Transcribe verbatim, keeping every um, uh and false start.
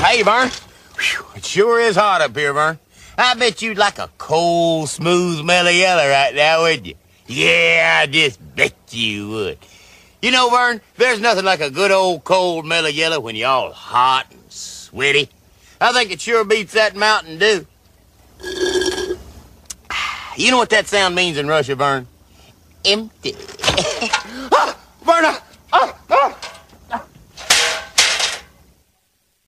Hey, Vern. Whew, it sure is hot up here, Vern. I bet you'd like a cold, smooth mellow yellow right now, wouldn't you? Yeah, I just bet you would. You know, Vern, there's nothing like a good old cold mellow yellow when you're all hot and sweaty. I think it sure beats that Mountain Dew. You know what that sound means in Russia, Vern? Empty. Ah, Vern,